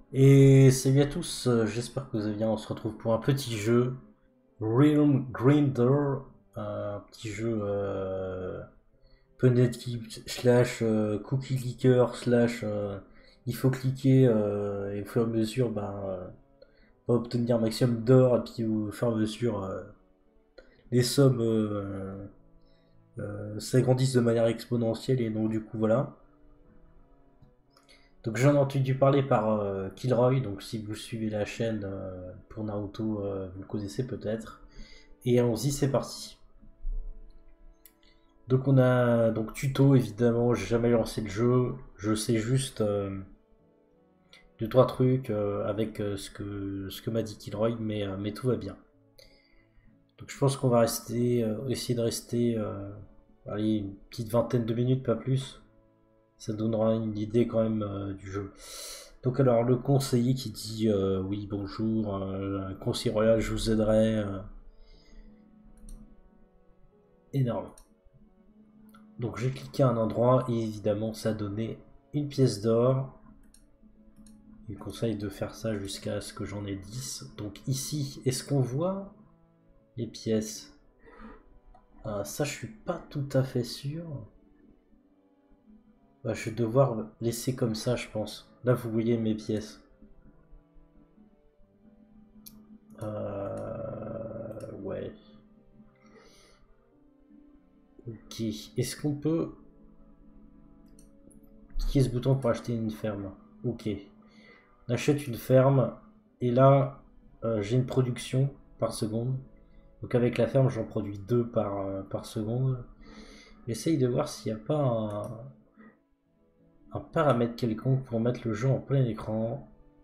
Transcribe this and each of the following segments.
Et salut à tous, j'espère que vous allez bien. On se retrouve pour un petit jeu Realm Grinder, un petit jeu Punnetkeep slash cookie clicker slash il faut cliquer et au fur et à mesure on va obtenir un maximum d'or et puis au fur et à mesure les sommes s'agrandissent de manière exponentielle et donc du coup voilà. Donc j'en ai entendu parler par Kilroy, donc si vous suivez la chaîne pour Naruto, vous le connaissez peut-être. Et allons-y, c'est parti. Donc on a donc tuto évidemment, j'ai jamais lancé le jeu, je sais juste deux trois trucs avec ce que m'a dit Kilroy, mais tout va bien. Donc je pense qu'on va rester essayer de rester allez, une petite vingtaine de minutes, pas plus. Ça donnera une idée quand même du jeu. Donc alors le conseiller qui dit oui bonjour, conseiller royal, je vous aiderai. Énorme. Donc j'ai cliqué à un endroit et évidemment ça donnait une pièce d'or. Il conseille de faire ça jusqu'à ce que j'en ai 10. Donc ici, est-ce qu'on voit les pièces? Ça je suis pas tout à fait sûr. Je vais devoir laisser comme ça je pense. Là vous voyez mes pièces. Ouais. Ok. Est-ce qu'on peut cliquer ce bouton pour acheter une ferme? Ok. On achète une ferme et là j'ai une production par seconde. Donc avec la ferme j'en produis 2 par seconde. J'essaye de voir s'il n'y a pas un paramètre quelconque pour mettre le jeu en plein écran.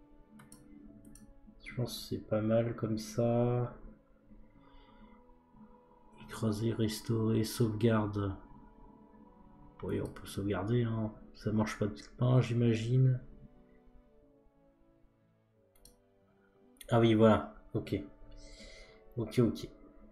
Je pense que c'est pas mal comme ça. Écraser, restaurer, sauvegarde. Oui, on peut sauvegarder, hein. Ça mange pas de pain, j'imagine. Ah oui, voilà. Ok. Ok, ok.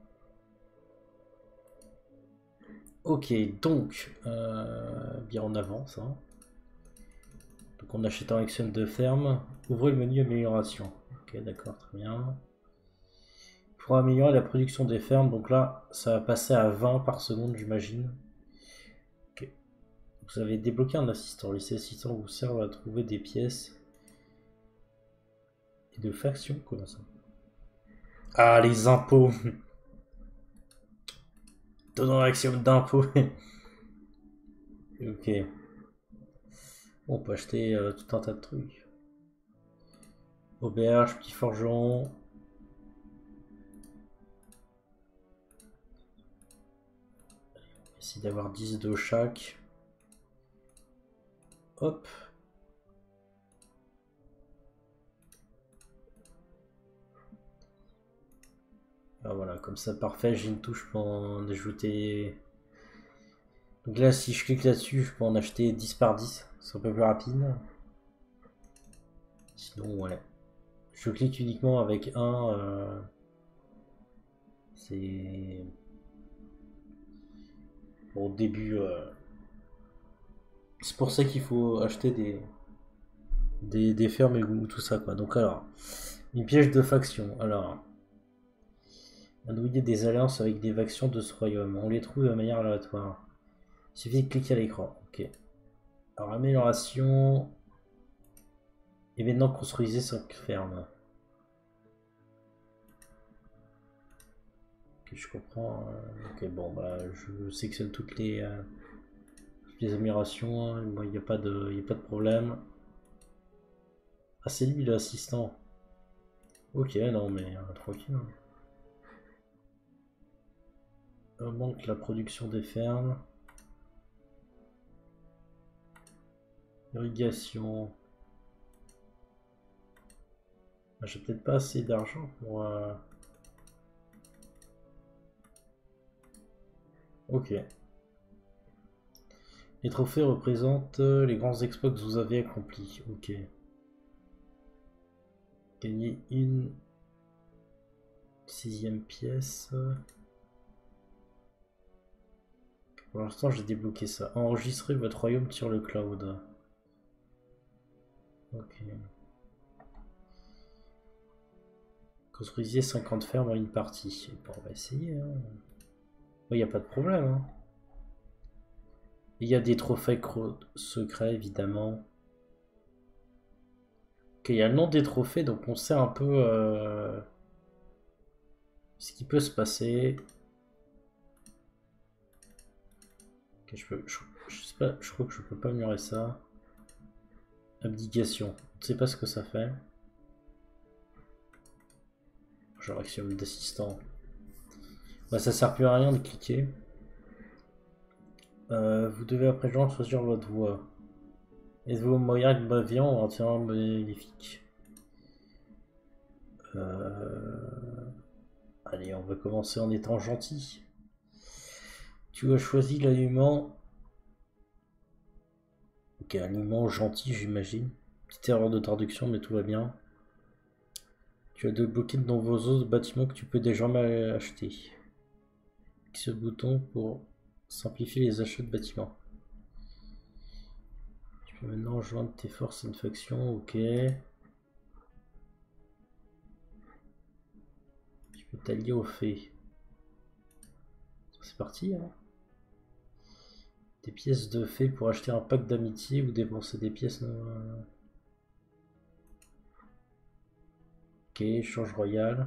Ok, donc, bien en avance. Hein. Donc on achète un action de ferme. Ouvrez le menu amélioration. Ok, d'accord, très bien. Pour améliorer la production des fermes, donc là, ça va passer à 20 par seconde, j'imagine. Ok. Vous avez débloqué un assistant. Les assistants vous servent à trouver des pièces et de factions. Comment ça? Ah, les impôts. Donnant l'action d'impôts. Ok. On peut acheter tout un tas de trucs. Auberge, petit forgeron. Essayer d'avoir 10 de chaque. Hop. Ah, voilà, comme ça, parfait. J'ai une touche pour en ajouter. Donc là, si je clique là-dessus, je peux en acheter 10 par 10. C'est un peu plus rapide. Sinon, ouais. Je clique uniquement avec un. C'est. Au début. C'est pour ça qu'il faut acheter des fermes et tout ça, quoi. Donc, alors. Une piège de faction. Alors. Andouiller des alliances avec des factions de ce royaume. On les trouve de manière aléatoire. Il suffit de cliquer à l'écran. Ok. Alors, amélioration. Et maintenant, construisez 5 fermes. Ok, je comprends. Ok, bon, bah, je sélectionne toutes les améliorations. Moi, il n'y a pas de problème. Ah, c'est lui l'assistant. Ok, non, mais tranquille. Augmente la production des fermes. Irrigation. Ah, j'ai peut-être pas assez d'argent pour. Ok. Les trophées représentent les grands exploits que vous avez accomplis. Ok. Gagner une sixième pièce. Pour l'instant, j'ai débloqué ça. Enregistrer votre royaume sur le cloud. Ok. Construisez 50 fermes en une partie. Bon, on va essayer. Il n'y a pas de problème. Hein. Il y a des trophées secrets, évidemment. Ok, il y a le nom des trophées, donc on sait un peu ce qui peut se passer. Ok, je sais pas, je crois que je peux pas améliorer ça. Abdication. Je ne sais pas ce que ça fait. Genre action d'assistant. Bah, ça sert plus à rien de cliquer. Vous devez à présent choisir votre voie. Êtes-vous moyen baviant ou entièrement maléfique? Allez, on va commencer en étant gentil. Tu as choisi l'aliment. Ok, aliment gentil, j'imagine. Petite erreur de traduction, mais tout va bien. Tu as débloqué de nouveaux autres bâtiments que tu peux désormais acheter. Clique ce bouton pour simplifier les achats de bâtiments. Tu peux maintenant joindre tes forces à une faction, ok. Tu peux t'allier aux fées. C'est parti, hein. Des pièces de fées pour acheter un pack d'amitié ou dépenser des pièces. Ok, échange royal.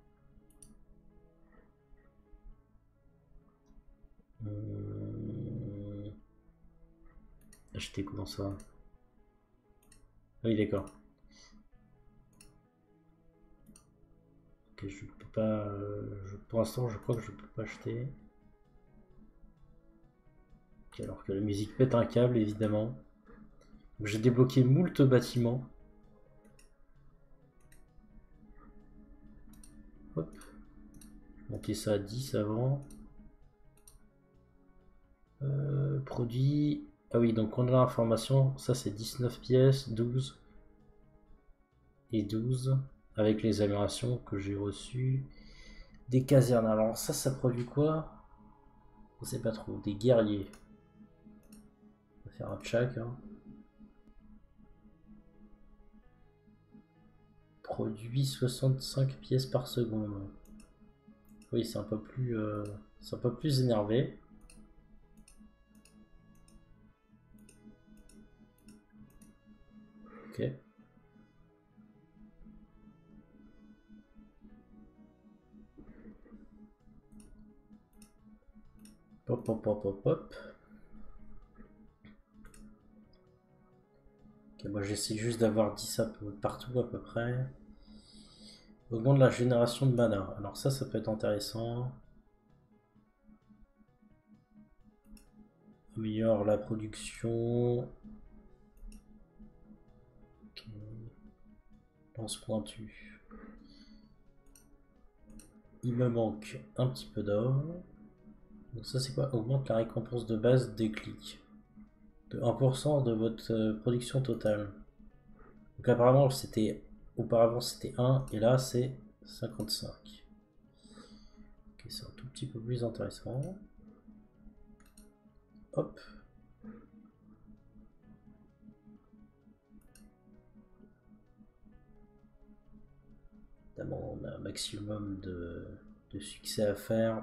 Acheter comment ça? Oui, d'accord. Ok, je peux pas. Pour l'instant, je crois que je peux pas acheter. Ok, alors que la musique pète un câble, évidemment. J'ai débloqué moult bâtiments. Hop. Monter ça à 10 avant. Produit. Ah oui, donc on a l'information. Ça, c'est 19 pièces, 12 et 12. Avec les améliorations que j'ai reçues. Des casernes. Alors, ça produit quoi? Je sais pas trop. Des guerriers. On va faire un check. Hein. Produit 65 pièces par seconde. Oui, c'est un peu plus énervé. Ok. Hop, hop, hop, hop, hop. Ok, moi j'essaie juste d'avoir 10 partout à peu près. Augmente la génération de mana. Alors ça peut être intéressant. Améliore la production. Ok. Lance pointu. Il me manque un petit peu d'or. Donc ça c'est quoi? Augmente la récompense de base des clics. De 1% de votre production totale. Donc apparemment auparavant c'était 1 et là c'est 55. Ok, c'est un tout petit peu plus intéressant. Hop. Évidemment, on a un maximum de succès à faire.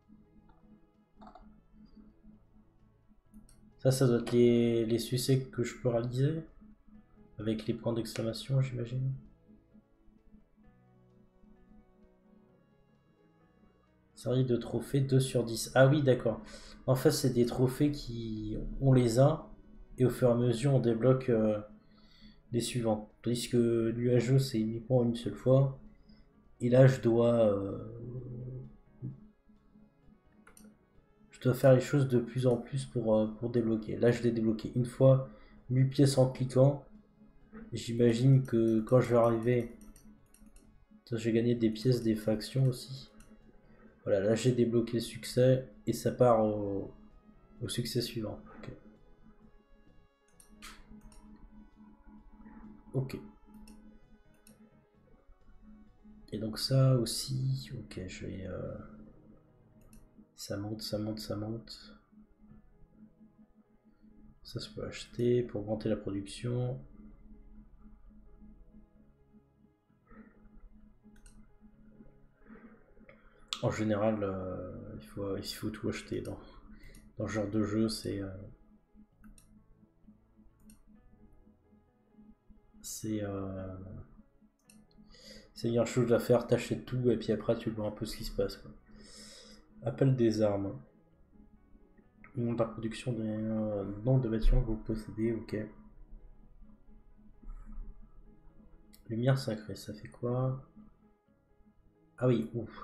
Ça doit être les succès que je peux réaliser. Avec les points d'exclamation, j'imagine. Série de trophées 2 sur 10. Ah oui, d'accord. En fait, c'est des trophées qui. On les a. Et au fur et à mesure, on débloque les suivants. Tandis que l'UAGE, c'est uniquement une seule fois. Et là, je dois faire les choses de plus en plus pour débloquer. Là, je l'ai débloqué une fois, 1000 pièces en cliquant. J'imagine que quand je vais arriver, j'ai gagné des pièces des factions aussi. Voilà, là j'ai débloqué le succès et ça part au succès suivant. Ok. Ok. Et donc ça aussi, ok, je vais... ça monte, ça monte, ça monte. Ça, je peux acheter pour augmenter la production. En général, il faut tout acheter dans ce genre de jeu. C'est il y a une chose à faire, t'achètes tout et puis après tu vois un peu ce qui se passe, quoi. Appel des armes. Nombre de la production des nombre de bâtiments que vous possédez, ok. Lumière sacrée, ça fait quoi? Ah oui, ouf.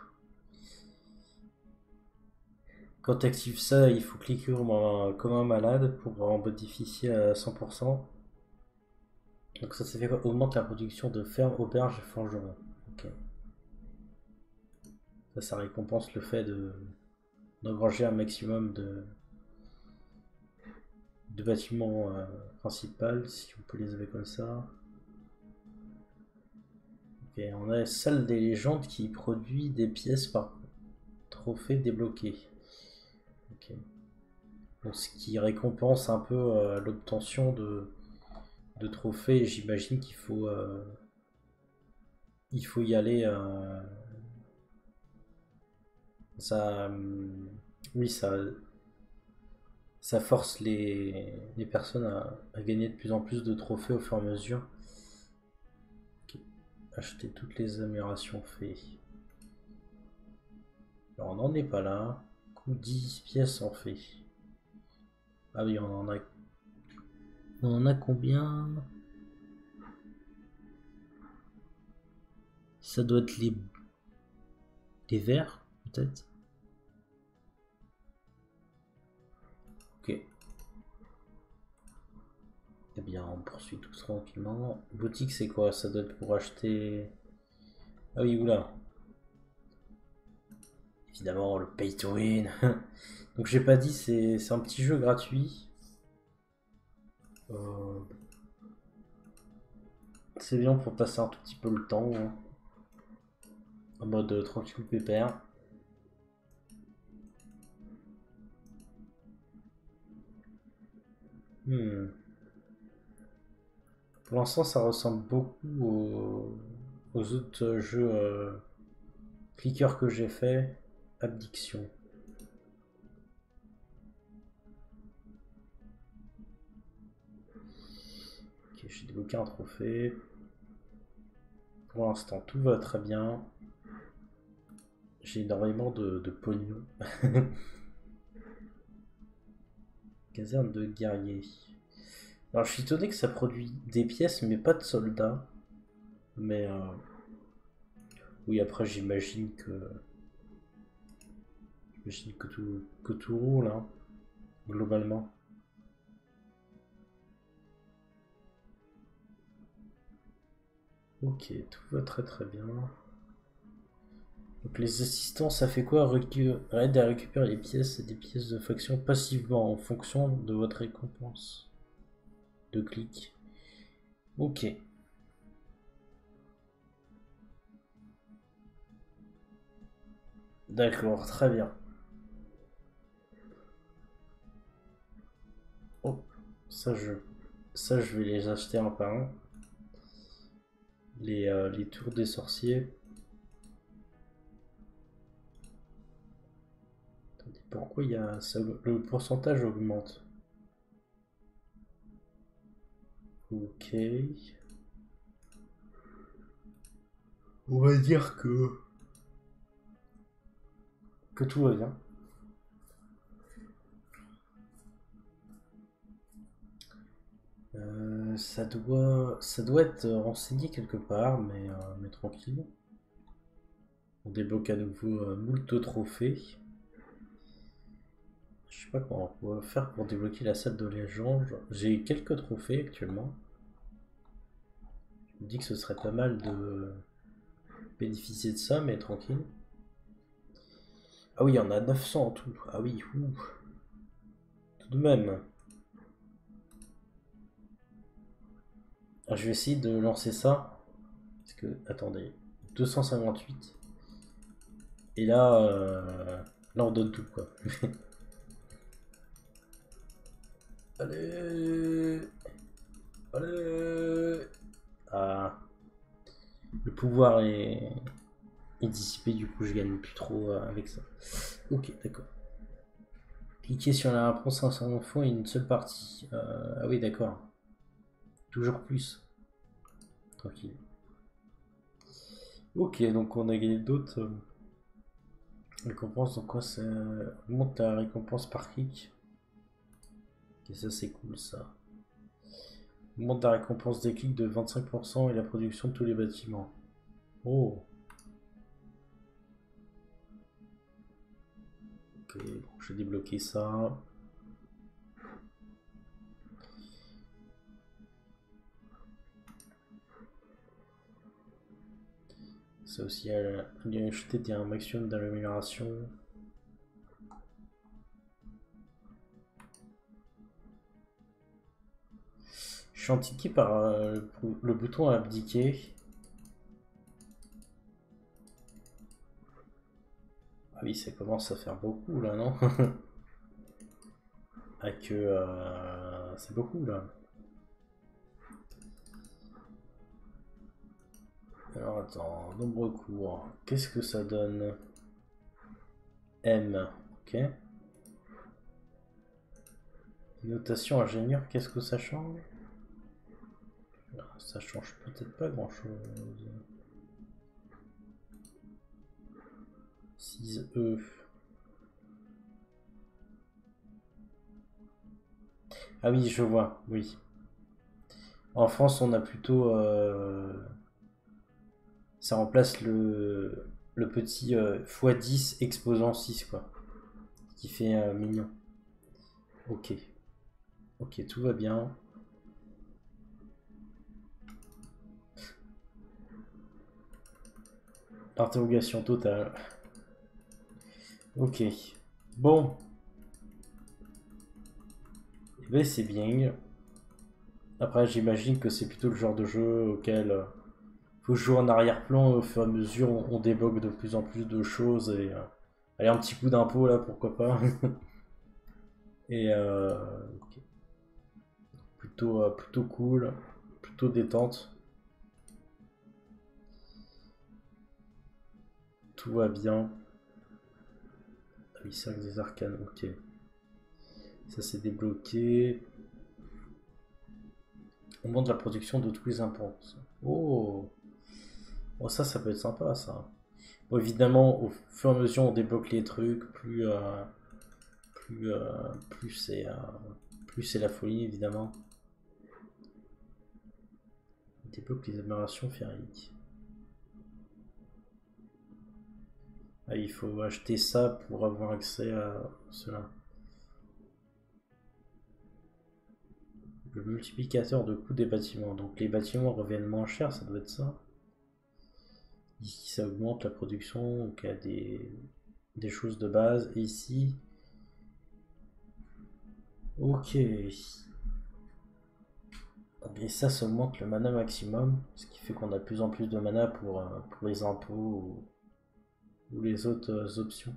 Quand tu actives ça, il faut cliquer comme un malade pour en modifier à 100%. Donc ça fait quoi? Augmente la production de fermes, auberges et forgerons. Ok. Ça récompense le fait d'engranger un maximum de bâtiments principaux, si on peut les appeler comme ça. Ok, on a salle des légendes qui produit des pièces par trophée débloqué. Ok. Donc, ce qui récompense un peu l'obtention de trophées. J'imagine il faut y aller. Ça, oui, ça force les personnes à gagner de plus en plus de trophées au fur et à mesure. Ok. Acheter toutes les améliorations faites. Alors, on n'en est pas là. Coût 10 pièces en fait. Ah oui, on en a. On en a combien? Ça doit être les verts, peut-être. Ok. Eh bien, on poursuit tout tranquillement. Boutique, c'est quoi? Ça doit être pour acheter. Ah oui, oula. Évidemment, le pay to win. Donc, j'ai pas dit, c'est un petit jeu gratuit. Euh, c'est bien pour passer un tout petit peu le temps, hein, en mode tranquille pépère. Hmm. Pour l'instant, ça ressemble beaucoup aux autres jeux clicker que j'ai fait. Abdiction. Ok, j'ai débloqué un trophée. Pour l'instant, tout va très bien. J'ai énormément de pognon. Caserne de guerriers. Alors, je suis étonné que ça produit des pièces, mais pas de soldats. Mais oui, après, j'imagine que tout roule, hein, globalement. Ok, tout va très très bien. Donc les assistants, ça fait quoi? Aide à récupérer les pièces et des pièces de faction passivement en fonction de votre récompense de clic. Ok, d'accord, très bien. Oh, ça je, ça je vais les acheter un par un. Les tours des sorciers. Attendez, pourquoi le pourcentage augmente? Ok. On va dire que tout va bien. Ça doit être renseigné quelque part, mais tranquille. On débloque à nouveau moult trophées. Je sais pas comment on va faire pour débloquer la salle de légende. J'ai quelques trophées actuellement. Je me dis que ce serait pas mal de bénéficier de ça, mais tranquille. Ah oui, il y en a 900 en tout. Ah oui, ouh. Tout de même. Ah, je vais essayer de lancer ça. Parce que, attendez, 258. Et là on donne tout, quoi. Allez, allez. Ah, le pouvoir est est dissipé, du coup je gagne plus trop avec ça. Ok, d'accord. Cliquez sur la réponse 500 fois et une seule partie. Ah oui, d'accord. Toujours plus. Tranquille. Ok, donc on a gagné d'autres récompenses. Donc quoi, ça augmente la récompense par clic. Et ça, c'est cool ça. Augmente la récompense des clics de 25% et la production de tous les bâtiments. Oh. Ok, bon, je vais débloquer ça. Ça aussi, lui acheter un maximum d'amélioration. Je suis indiqué par le bouton abdiquer. Ah oui, ça commence à faire beaucoup là, non? Ah que c'est beaucoup là. Alors attends, nombre court. Qu'est-ce que ça donne? M, ok. Notation ingénieur, qu'est-ce que ça change? Ça change peut-être pas grand-chose. 6E. Ah oui, je vois, oui. En France, on a plutôt... ça remplace le petit x10 exposant 6, quoi. Qui fait mignon. Ok. Ok, tout va bien. Interrogation totale. Ok. Bon. Eh ben, c'est bien. Après, j'imagine que c'est plutôt le genre de jeu auquel faut jouer en arrière-plan et au fur et à mesure on débloque de plus en plus de choses et allez, un petit coup d'impôt là, pourquoi pas. Et ok. Plutôt cool, plutôt détente. Tout va bien. Ah oui, cercle des arcanes, ok. Ça c'est débloqué. On monte la production de tous les impôts. Oh, oh ça peut être sympa ça. Bon, évidemment, au fur et à mesure on débloque les trucs, plus, euh, plus c'est plus c'est la folie évidemment. On débloque les aberrations ferriques. Ah, il faut acheter ça pour avoir accès à cela. Le multiplicateur de coût des bâtiments. Donc les bâtiments reviennent moins chers, ça doit être ça. Ici, ça augmente la production, donc il y a des choses de base. Et ici, ok. Et ça augmente le mana maximum, ce qui fait qu'on a de plus en plus de mana pour les impôts ou les autres options.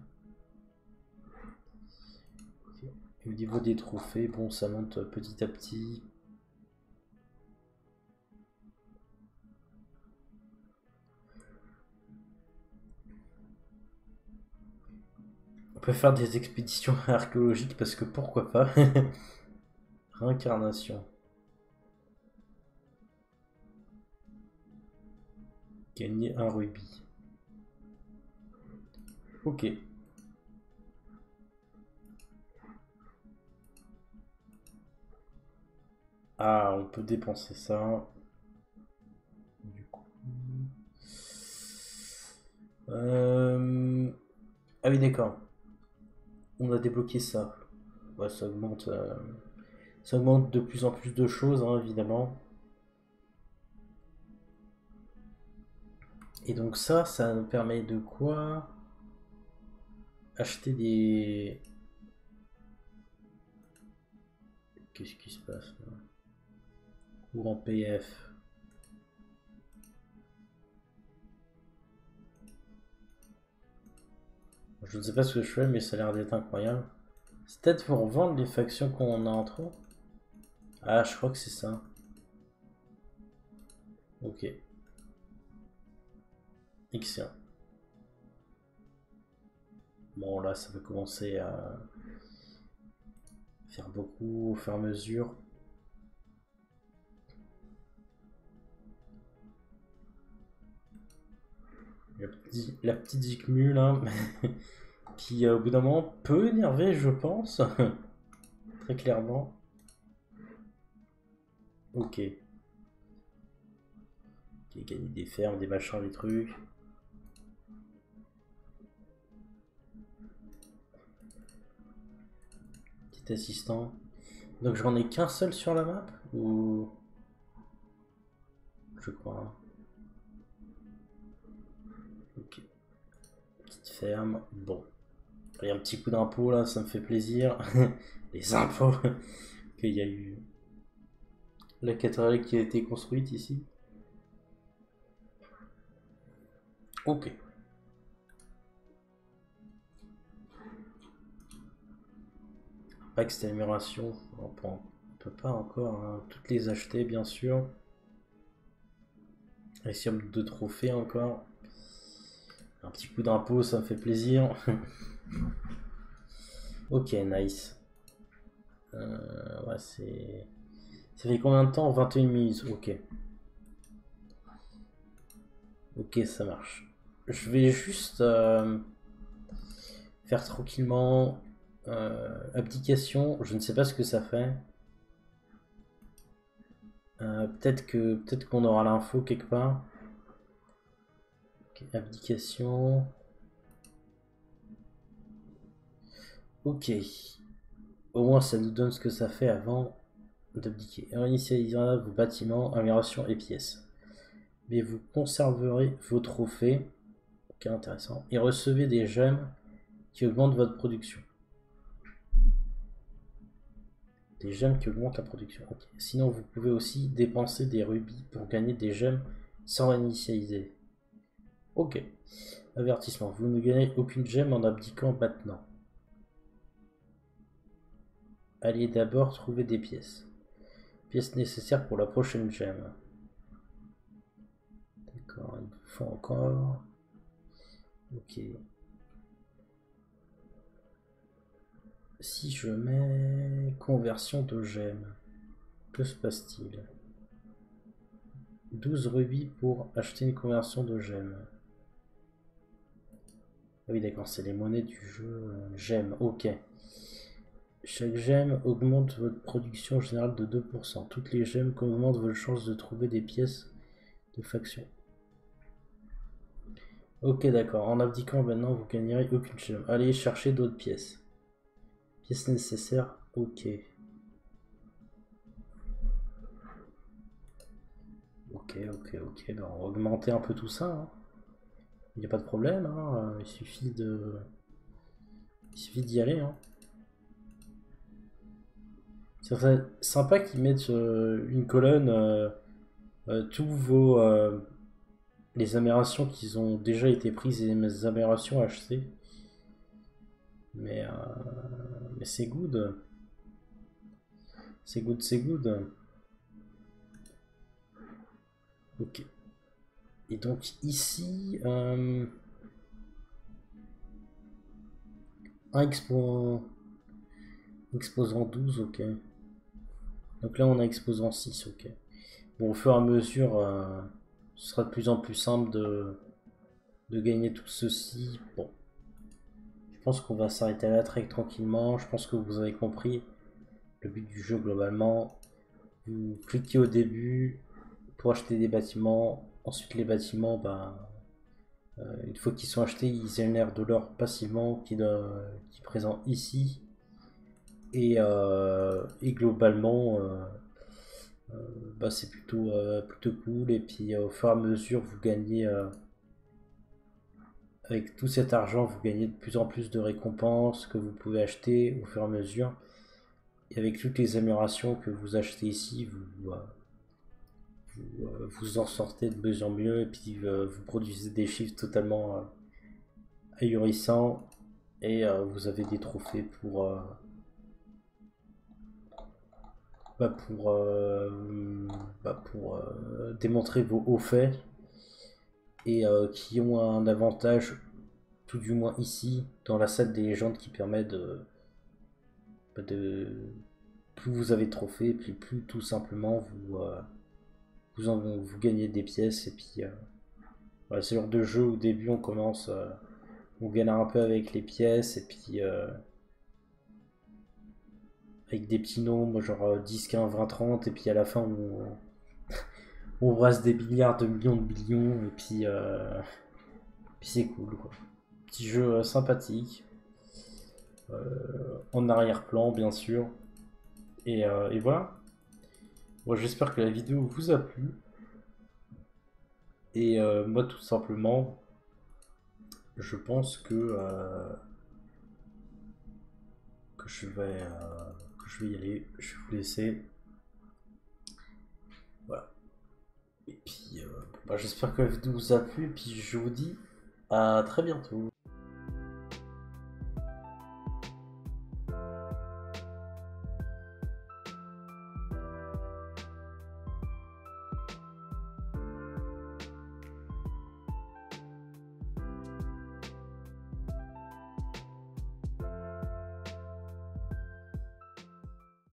Okay. Et au niveau des trophées, bon, ça monte petit à petit. On peut faire des expéditions archéologiques parce que pourquoi pas. Réincarnation. Gagner un rubis. Ok. Ah, on peut dépenser ça. Du coup. Ah oui, d'accord. On a débloqué ça. Ouais, ça augmente de plus en plus de choses, hein, évidemment. Et donc ça nous permet de quoi? Acheter des... Qu'est-ce qui se passe là? Ou en PF. Je ne sais pas ce que je fais, mais ça a l'air d'être incroyable. C'est peut-être pour vendre les factions qu'on a en trop. Ah, je crois que c'est ça. Ok. Excellent. Bon, là, ça va commencer à faire beaucoup au fur et à mesure. La petite Zikmu, là, qui, au bout d'un moment, peut énerver, je pense. Très clairement. Ok. Ok, gagner des fermes, des machins, des trucs. Petit assistant. Donc j'en ai qu'un seul sur la map ou je crois. Ok. Petite ferme. Bon. Il y a un petit coup d'impôt là, ça me fait plaisir. Les impôts qu'il y a eu. La cathédrale qui a été construite ici. Ok. Pax d'amélioration. On peut pas encore hein, toutes les acheter bien sûr. Réussir de trophées encore. Un petit coup d'impôt, ça me fait plaisir. Ok, nice. Ouais, c'est. Ça fait combien de temps? 21 minutes. Ok. Ok, ça marche. Je vais juste faire tranquillement abdication. Je ne sais pas ce que ça fait. Peut-être qu'on aura l'info quelque part. Ok, abdication. Ok. Au moins ça nous donne ce que ça fait avant d'abdiquer. Réinitialisera vos bâtiments, amélioration et pièces. Mais vous conserverez vos trophées. Ok, intéressant. Et recevez des gemmes qui augmentent votre production. Des gemmes qui augmentent la production. Okay. Sinon, vous pouvez aussi dépenser des rubis pour gagner des gemmes sans initialiser. Ok. Avertissement. Vous ne gagnez aucune gemme en abdiquant maintenant. Allez d'abord trouver des pièces. Pièces nécessaires pour la prochaine gemme. D'accord, il faut encore. Ok. Si je mets conversion de gemmes, que se passe-t-il? 12 rubis pour acheter une conversion de gemmes. Ah oui, d'accord, c'est les monnaies du jeu. Gemmes, ok. Chaque gemme augmente votre production générale de 2%. Toutes les gemmes augmentent votre chance de trouver des pièces de faction. Ok, d'accord. En abdiquant maintenant, vous gagnerez aucune gemme. Allez chercher d'autres pièces. Pièces nécessaires, ok. Ok. Ben, on va augmenter un peu tout ça. Hein. Il n'y a pas de problème. Hein. Il suffit d'y aller. Hein. Ça serait sympa qu'ils mettent une colonne, tous vos les améliorations qui ont déjà été prises et les améliorations achetées. Mais, euh, mais c'est good. C'est good. Ok. Et donc ici, un exposant 12, ok. Donc là on a exposant 6, ok. Bon, au fur et à mesure, ce sera de plus en plus simple de gagner tout ceci. Bon, je pense qu'on va s'arrêter là très tranquillement. Je pense que vous avez compris le but du jeu globalement. Vous cliquez au début pour acheter des bâtiments. Ensuite, les bâtiments, bah, une fois qu'ils sont achetés, ils génèrent de l'or passivement qui est présent ici. Et globalement, bah, c'est plutôt cool. Et puis, au fur et à mesure, vous gagnez. Avec tout cet argent, vous gagnez de plus en plus de récompenses que vous pouvez acheter au fur et à mesure. Et avec toutes les améliorations que vous achetez ici, vous en sortez de mieux en mieux. Et puis vous produisez des chiffres totalement ahurissants. Et vous avez des trophées pour démontrer vos hauts faits. Et qui ont un avantage tout du moins ici, dans la salle des légendes qui permet de plus vous avez de trophées, puis plus tout simplement vous gagnez des pièces. Et puis voilà, c'est le genre de jeu où au début on commence, on galère un peu avec les pièces, et puis avec des petits nombres, genre 10, 15, 20, 30, et puis à la fin on brasse des milliards de millions de billions, et puis c'est cool quoi. Petit jeu sympathique, en arrière-plan bien sûr, et voilà. Bon, j'espère que la vidéo vous a plu, et moi tout simplement, je pense que je vais y aller, je vais vous laisser. Voilà. Et puis, bah, j'espère que la vidéo vous a plu, et puis je vous dis à très bientôt.